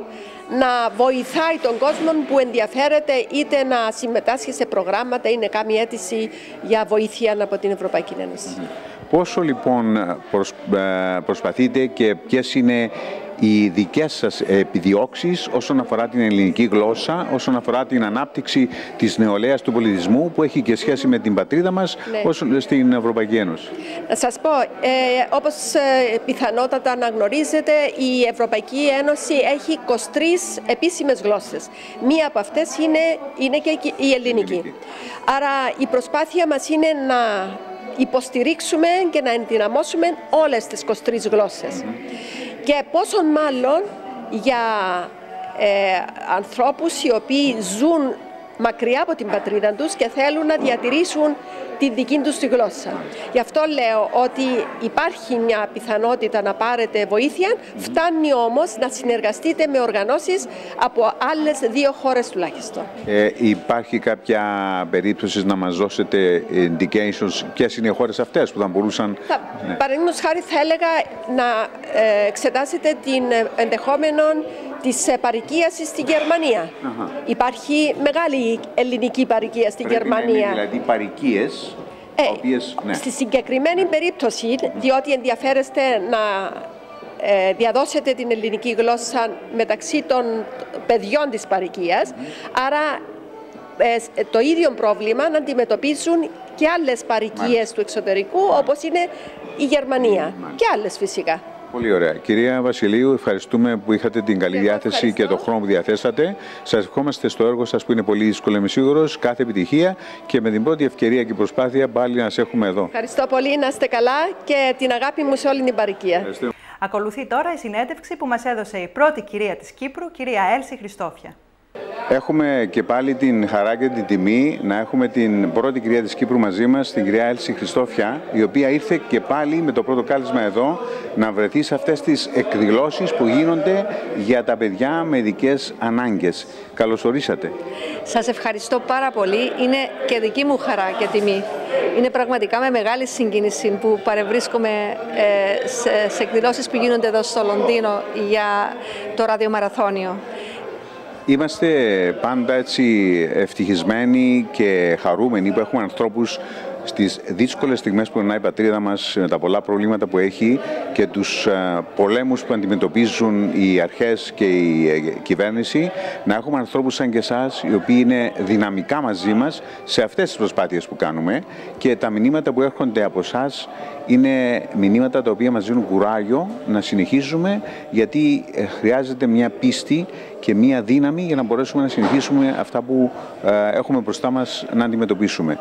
να βοηθάει τον κόσμο που ενδιαφέρεται είτε να συμμετάσχει σε προγράμματα ή να κάνει αίτηση για βοήθεια από την Ευρωπαϊκή Ένωση. Mm-hmm. Πόσο λοιπόν προσ, προσπαθείτε και ποιες είναι οι δικές σας επιδιώξεις όσον αφορά την ελληνική γλώσσα, όσον αφορά την ανάπτυξη της νεολαίας του πολιτισμού που έχει και σχέση με την πατρίδα μας, ναι, όσο στην Ευρωπαϊκή Ένωση? Να σας πω, ε, όπως ε, πιθανότατα αναγνωρίζετε, η Ευρωπαϊκή Ένωση έχει είκοσι τρεις επίσημες γλώσσες. Μία από αυτές είναι, είναι και η ελληνική. Άρα η προσπάθεια μας είναι να υποστηρίξουμε και να ενδυναμώσουμε όλες τις είκοσι τρεις γλώσσες. Mm-hmm. Και πόσο μάλλον για ε, ανθρώπους οι οποίοι ζουν μακριά από την πατρίδα τους και θέλουν να διατηρήσουν τη δική τους τη γλώσσα. Γι' αυτό λέω ότι υπάρχει μια πιθανότητα να πάρετε βοήθεια, φτάνει όμως να συνεργαστείτε με οργανώσεις από άλλες δύο χώρες τουλάχιστον. Ε, υπάρχει κάποια περίπτωση να μας δώσετε indications ποιες είναι οι χώρες αυτές που θα μπορούσαν? Θα, ναι. Παραδείγματος χάρη θα έλεγα να ε, εξετάσετε την ενδεχόμενο της παροικίασης στη Γερμανία. Αχα. Υπάρχει μεγάλη ελληνική παροικία στη Πρέπει Γερμανία. Να είναι δηλαδή παροικίες, ε, οποίες, ναι. Στη συγκεκριμένη περίπτωση, διότι ενδιαφέρεστε να ε, διαδώσετε την ελληνική γλώσσα μεταξύ των παιδιών της παροικίας, mm. άρα ε, το ίδιο πρόβλημα να αντιμετωπίζουν και άλλες παροικίες του εξωτερικού, όπως είναι η Γερμανία mm. και άλλες φυσικά. Πολύ ωραία. Κυρία Βασιλείου, ευχαριστούμε που είχατε την καλή διάθεση και τον χρόνο που διαθέσατε. Σας ευχόμαστε στο έργο σας που είναι πολύ δύσκολο, είμαι σίγουρος. Κάθε επιτυχία και με την πρώτη ευκαιρία και προσπάθεια πάλι να σε έχουμε εδώ. Ευχαριστώ πολύ, να είστε καλά και την αγάπη μου σε όλη την παροικία. Ακολουθεί τώρα η συνέντευξη που μας έδωσε η πρώτη κυρία της Κύπρου, κυρία Έλση Χριστόφια. Έχουμε και πάλι την χαρά και την τιμή να έχουμε την πρώτη κυρία της Κύπρου μαζί μας, την κυρία Έλση Χριστόφια, η οποία ήρθε και πάλι με το πρώτο κάλεσμα εδώ να βρεθεί σε αυτές τις εκδηλώσεις που γίνονται για τα παιδιά με ειδικές ανάγκες. Καλώς ορίσατε. Σας ευχαριστώ πάρα πολύ. Είναι και δική μου χαρά και τιμή. Είναι πραγματικά με μεγάλη συγκίνηση που παρευρίσκομαι ε, σε, σε εκδηλώσεις που γίνονται εδώ στο Λονδίνο για το ραδιομαραθώνιο. Είμαστε πάντα έτσι ευτυχισμένοι και χαρούμενοι που έχουμε ανθρώπους στις δύσκολες στιγμές που περνάει η πατρίδα μας, με τα πολλά προβλήματα που έχει και τους πολέμους που αντιμετωπίζουν οι αρχές και η κυβέρνηση, να έχουμε ανθρώπους σαν και εσάς, οι οποίοι είναι δυναμικά μαζί μας σε αυτές τις προσπάθειες που κάνουμε, και τα μηνύματα που έρχονται από εσάς είναι μηνύματα τα οποία μας δίνουν κουράγιο να συνεχίζουμε, γιατί χρειάζεται μια πίστη και μια δύναμη για να μπορέσουμε να συνεχίσουμε αυτά που έχουμε μπροστά μας να αντιμετωπίσουμε.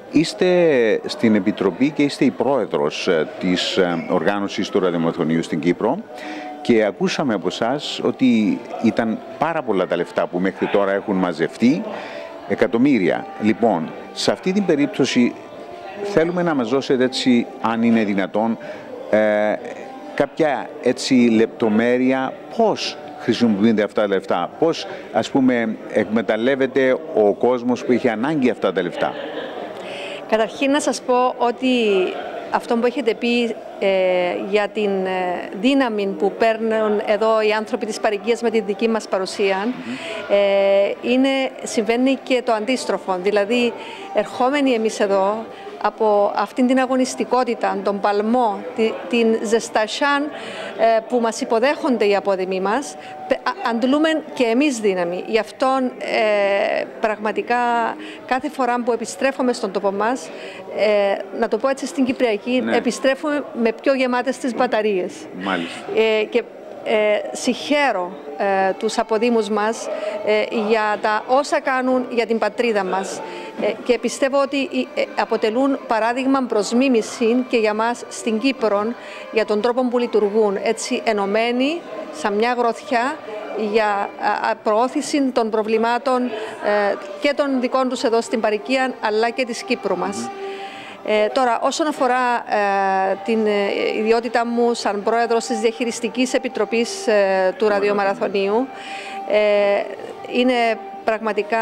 Είστε στην Επιτροπή και είστε η πρόεδρος της οργάνωσης του ραδιομαραθωνίου στην Κύπρο και ακούσαμε από εσάς ότι ήταν πάρα πολλά τα λεφτά που μέχρι τώρα έχουν μαζευτεί, εκατομμύρια. Λοιπόν, σε αυτή την περίπτωση θέλουμε να μας δώσετε έτσι, αν είναι δυνατόν, ε, κάποια έτσι λεπτομέρεια πώς χρησιμοποιούνται αυτά τα λεφτά, πώς ας πούμε εκμεταλλεύεται ο κόσμος που έχει ανάγκη αυτά τα λεφτά. Καταρχήν να σας πω ότι αυτό που έχετε πει ε, για την ε, δύναμη που παίρνουν εδώ οι άνθρωποι της παροικίας με τη δική μας παρουσία, mm-hmm. ε, είναι, συμβαίνει και το αντίστροφο. Δηλαδή, ερχόμενοι εμείς εδώ, από αυτήν την αγωνιστικότητα, τον παλμό, την ζεστασιά ε, που μας υποδέχονται οι απόδημοι μας, αντλούμε και εμείς δύναμη. Γι' αυτό ε, πραγματικά κάθε φορά που επιστρέφουμε στον τόπο μας, ε, να το πω έτσι στην Κυπριακή, ναι. επιστρέφουμε με πιο γεμάτες τις μπαταρίες. Μάλιστα. Ε, και, Ε, συγχαίρω ε, τους αποδήμους μας ε, για τα όσα κάνουν για την πατρίδα μας ε, και πιστεύω ότι ε, αποτελούν παράδειγμα προς μίμηση και για μας στην Κύπρο για τον τρόπο που λειτουργούν έτσι ενωμένοι σαν μια γροθιά για α, προώθηση των προβλημάτων ε, και των δικών τους εδώ στην παροικία αλλά και της Κύπρου μας. Ε, τώρα, όσον αφορά ε, την ε, ιδιότητά μου σαν πρόεδρος της Διαχειριστικής Επιτροπής ε, του Ραδιομαραθωνίου, ε, είναι πραγματικά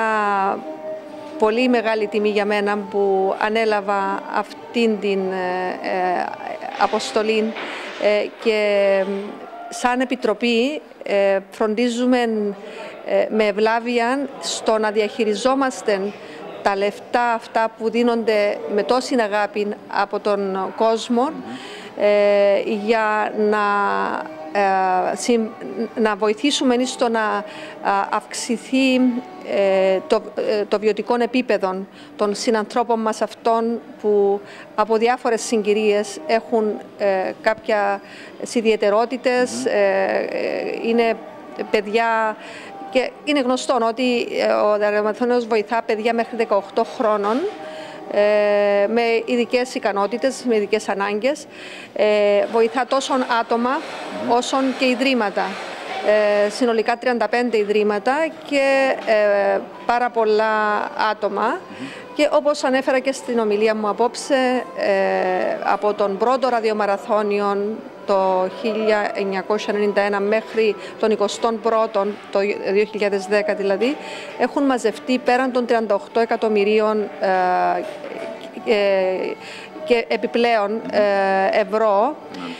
πολύ μεγάλη τιμή για μένα που ανέλαβα αυτήν την ε, αποστολή ε, και σαν Επιτροπή ε, φροντίζουμε ε, με ευλάβεια στο να διαχειριζόμαστε τα λεφτά αυτά που δίνονται με τόση αγάπη από τον κόσμο ε, για να, ε, συ, να βοηθήσουμε στο να αυξηθεί ε, το, ε, το βιωτικό επίπεδο των συνανθρώπων μας αυτών που από διάφορες συγκυρίες έχουν ε, κάποια ιδιαιτερότητες, mm-hmm. ε, είναι παιδιά. Και είναι γνωστό ότι ο ραδιομαραθώνιος βοηθά παιδιά μέχρι δεκαοκτώ χρόνων ε, με ειδικές ικανότητες, με ειδικές ανάγκες. Ε, βοηθά τόσο άτομα όσο και ιδρύματα. Ε, συνολικά τριάντα πέντε ιδρύματα και ε, πάρα πολλά άτομα. Και όπως ανέφερα και στην ομιλία μου απόψε, ε, από τον πρώτο ραδιομαραθώνιο το χίλια εννιακόσια ενενήντα ένα μέχρι τον εικοστό πρώτο, το δύο χιλιάδες δέκα δηλαδή, έχουν μαζευτεί πέραν των τριάντα οκτώ εκατομμυρίων ε, ε, και επιπλέον ε, ευρώ,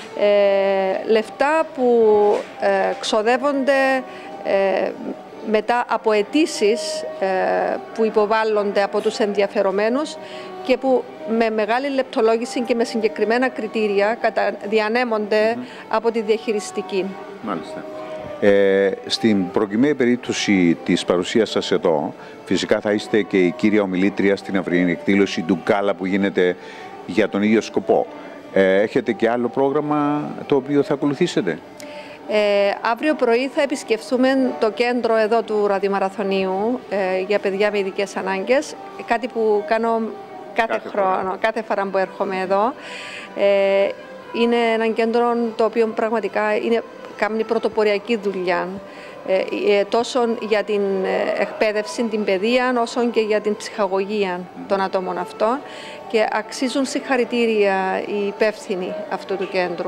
ε, λεφτά που ε, ξοδεύονται ε, μετά από αιτήσεις ε, που υποβάλλονται από τους ενδιαφερομένους και που με μεγάλη λεπτολόγηση και με συγκεκριμένα κριτήρια διανέμονται mm-hmm. από τη διαχειριστική. Μάλιστα. Ε, στην προκειμένη περίπτωση της παρουσίας σας εδώ, φυσικά θα είστε και η κύρια ομιλήτρια στην αυριανή εκδήλωση του Γκάλα που γίνεται για τον ίδιο σκοπό. Ε, έχετε και άλλο πρόγραμμα το οποίο θα ακολουθήσετε? Ε, αύριο πρωί θα επισκεφθούμε το κέντρο εδώ του Ραδιομαραθωνίου ε, για παιδιά με ειδικές ανάγκες, κάτι που κάνω κάθε, κάθε χρόνο, χρόνο, κάθε φορά που έρχομαι εδώ. Ε, είναι ένα κέντρο το οποίο πραγματικά είναι, κάνει πρωτοποριακή δουλειά, ε, τόσο για την εκπαίδευση, την παιδεία, όσο και για την ψυχαγωγία των ατόμων αυτών και αξίζουν συγχαρητήρια οι υπεύθυνοι αυτού του κέντρου.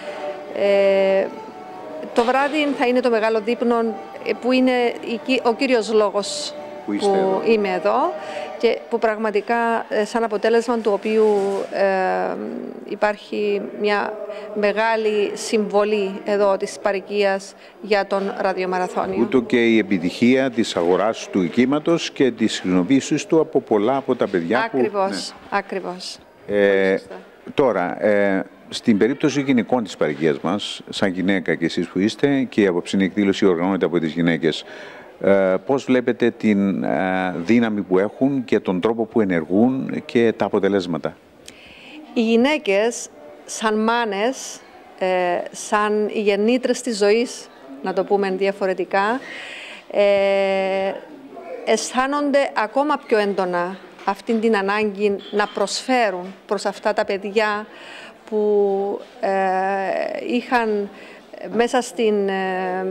Ε, Το βράδυ θα είναι το μεγάλο δείπνο που είναι ο κύριος λόγος που, που εδώ. Είμαι εδώ και που πραγματικά σαν αποτέλεσμα του οποίου ε, υπάρχει μια μεγάλη συμβολή εδώ της παροικίας για τον ραδιομαραθώνιο. Ούτω και η επιτυχία της αγοράς του οικίματος και της χρησιμοποίησης του από πολλά από τα παιδιά ακριβώς, που... Ναι. Ακριβώς, ε, τώρα, ε, στην περίπτωση γυναικών της παροικίας μας, σαν γυναίκα και εσείς που είστε και η απόψινή εκδήλωση οργανώνεται από τις γυναίκες, ε, πώς βλέπετε την ε, δύναμη που έχουν και τον τρόπο που ενεργούν και τα αποτελέσματα? Οι γυναίκες σαν μάνες, ε, σαν οι γεννήτρες της ζωής, να το πούμε διαφορετικά, ε, αισθάνονται ακόμα πιο έντονα αυτήν την ανάγκη να προσφέρουν προς αυτά τα παιδιά που ε, είχαν μέσα στην, ε,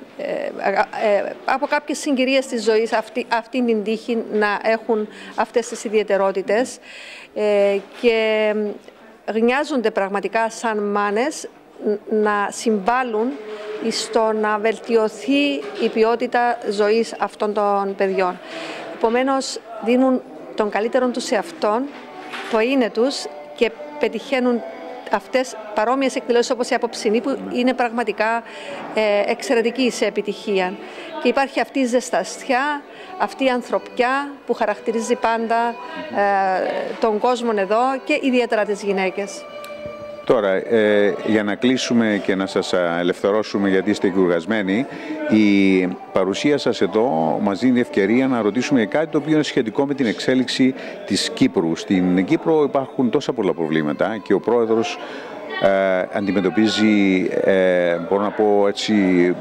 ε, από κάποιες συγκυρίες της ζωής αυτή, αυτή την τύχη να έχουν αυτές τις ιδιαιτερότητες ε, και γνιάζονται πραγματικά σαν μάνες να συμβάλλουν στο να βελτιωθεί η ποιότητα ζωής αυτών των παιδιών. Επομένως, δίνουν τον καλύτερον τους σε αυτόν, το είναι τους και πετυχαίνουν αυτές παρόμοιες εκδηλώσεις όπως η απόψινή που είναι πραγματικά ε, εξαιρετική σε επιτυχία. Και υπάρχει αυτή η ζεστασιά, αυτή η ανθρωπιά που χαρακτηρίζει πάντα ε, τον κόσμο εδώ και ιδιαίτερα τις γυναίκες. Τώρα, ε, για να κλείσουμε και να σας ελευθερώσουμε γιατί είστε κουρασμένοι, η παρουσία σας εδώ μας δίνει ευκαιρία να ρωτήσουμε κάτι το οποίο είναι σχετικό με την εξέλιξη της Κύπρου. Στην Κύπρο υπάρχουν τόσα πολλά προβλήματα και ο πρόεδρος ε, αντιμετωπίζει, ε, μπορώ να πω έτσι,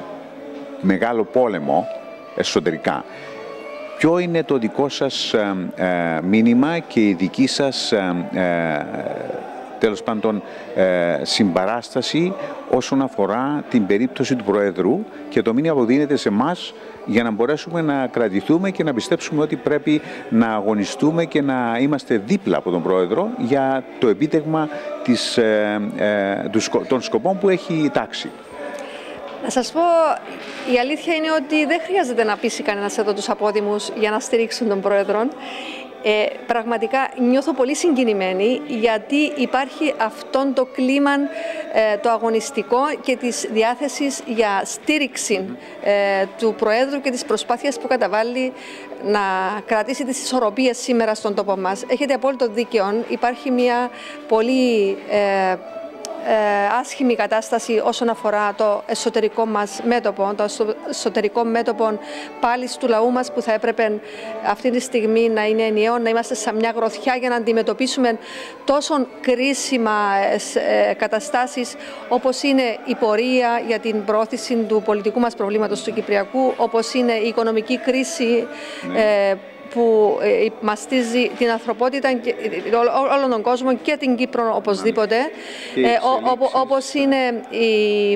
μεγάλο πόλεμο εσωτερικά. Ποιο είναι το δικό σας ε, ε, μήνυμα και η δική σας ε, ε, τέλος πάντων ε, συμπαράσταση όσον αφορά την περίπτωση του Προέδρου και το μήνυμα που δίνεται σε εμάς για να μπορέσουμε να κρατηθούμε και να πιστέψουμε ότι πρέπει να αγωνιστούμε και να είμαστε δίπλα από τον Πρόεδρο για το επίτευγμα της, ε, ε, των σκοπών που έχει τάξει. Να σας πω, η αλήθεια είναι ότι δεν χρειάζεται να πείσει κανένας εδώ τους απόδημους για να στηρίξουν τον Πρόεδρο. Ε, πραγματικά νιώθω πολύ συγκινημένη γιατί υπάρχει αυτόν το κλίμα ε, το αγωνιστικό και της διάθεσης για στήριξη ε, του Προέδρου και της προσπάθειας που καταβάλει να κρατήσει τις ισορροπίες σήμερα στον τόπο μας. Έχετε απόλυτο δίκαιο, υπάρχει μια πολύ ε, Ε, άσχημη κατάσταση όσον αφορά το εσωτερικό μας μέτωπο, το εσωτερικό μέτωπο πάλι του λαού μας που θα έπρεπε αυτή τη στιγμή να είναι ενιαίο, να είμαστε σε μια γροθιά για να αντιμετωπίσουμε τόσο κρίσιμα ε, καταστάσεις όπως είναι η πορεία για την προώθηση του πολιτικού μας προβλήματος του Κυπριακού, όπως είναι η οικονομική κρίση ε, που μαστίζει την ανθρωπότητα, όλον τον κόσμο και την Κύπρο οπωσδήποτε, ε, όπως είναι η,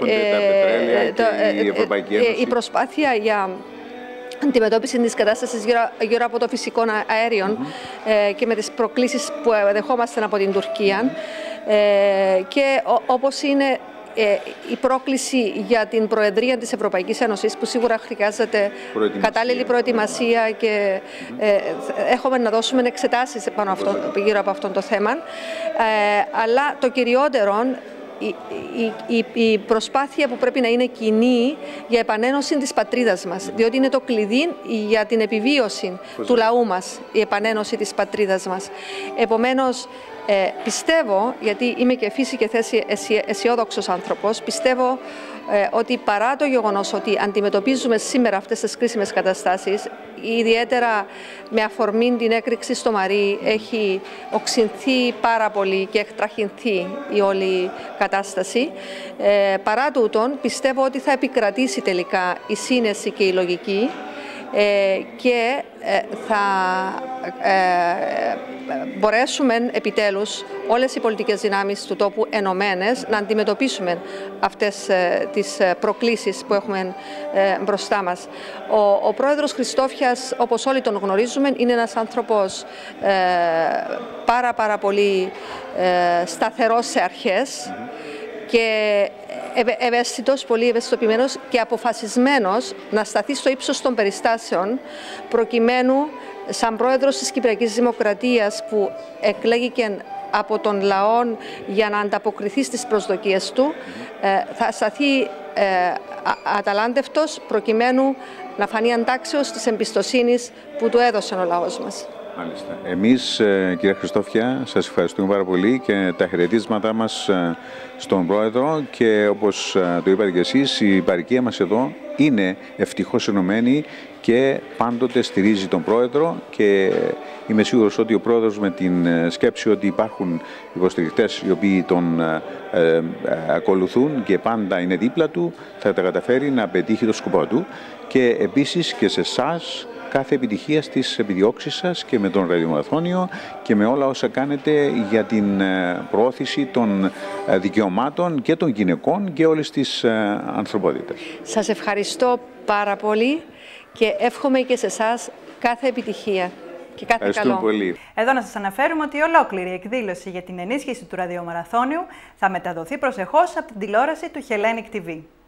ε, το, ε, η προσπάθεια για αντιμετώπιση της κατάστασης γύρω, γύρω από το φυσικό αέριο mm-hmm. ε, και με τις προκλήσεις που δεχόμαστε από την Τουρκία ε, και όπως είναι Ε, η πρόκληση για την Προεδρία της Ευρωπαϊκής Ένωσης που σίγουρα χρειάζεται προετοιμασία. κατάλληλη προετοιμασία και ε, έχουμε να δώσουμε εξετάσεις πάνω αυτό, γύρω από αυτό το θέμα. Ε, αλλά το κυριότερο, η, η, η προσπάθεια που πρέπει να είναι κοινή για επανένωση της πατρίδας μας, διότι είναι το κλειδί για την επιβίωση Πώς του λαού μας, η επανένωση της πατρίδας μας. Επομένως, Ε, πιστεύω, γιατί είμαι και φύση και θέση αισιόδοξος άνθρωπος, πιστεύω ε, ότι παρά το γεγονός ότι αντιμετωπίζουμε σήμερα αυτές τις κρίσιμες καταστάσεις, ιδιαίτερα με αφορμή την έκρηξη στο Μαρί, έχει οξυνθεί πάρα πολύ και εκτραχυνθεί η όλη κατάσταση. Ε, παρά τούτον, πιστεύω ότι θα επικρατήσει τελικά η σύνεση και η λογική ε, και ε, θα ε, μπορέσουμε επιτέλους όλες οι πολιτικές δυνάμεις του τόπου ενωμένες να αντιμετωπίσουμε αυτές ε, τις προκλήσεις που έχουμε ε, μπροστά μας. Ο, ο πρόεδρος Χριστόφιας, όπως όλοι τον γνωρίζουμε, είναι ένας άνθρωπος ε, πάρα πάρα πολύ ε, σταθερός σε αρχές και ευαίσθητος, πολύ ευαισθητοποιημένος και αποφασισμένος να σταθεί στο ύψος των περιστάσεων προκειμένου σαν πρόεδρος της Κυπριακής Δημοκρατίας που εκλέγηκε από τον λαό για να ανταποκριθεί στις προσδοκίες του, θα σταθεί αταλάντευτος προκειμένου να φανεί αντάξιος της εμπιστοσύνης που του έδωσε ο λαός μας. Μάλιστα. Εμείς, κύριε Χριστόφια, σας ευχαριστούμε πάρα πολύ και τα χαιρετίσματά μας στον Πρόεδρο και όπως το είπατε και εσείς, η παροικία μας εδώ είναι ευτυχώς ενωμένη και πάντοτε στηρίζει τον Πρόεδρο και είμαι σίγουρος ότι ο Πρόεδρος με την σκέψη ότι υπάρχουν υποστηρικτές οι οποίοι τον ε, ε, ακολουθούν και πάντα είναι δίπλα του, θα τα καταφέρει να πετύχει το σκοπό του και επίσης και σε εσάς κάθε επιτυχία στις επιδιώξεις σας και με τον ραδιομαραθώνιο και με όλα όσα κάνετε για την προώθηση των δικαιωμάτων και των γυναικών και όλης της ανθρωπότητας. Σας ευχαριστώ πάρα πολύ και εύχομαι και σε εσάς κάθε επιτυχία και κάθε καλό. Πολύ. Εδώ να σας αναφέρουμε ότι η ολόκληρη εκδήλωση για την ενίσχυση του ραδιομαραθώνιου θα μεταδοθεί προσεχώς από την τηλεόραση του Hellenic τι βι.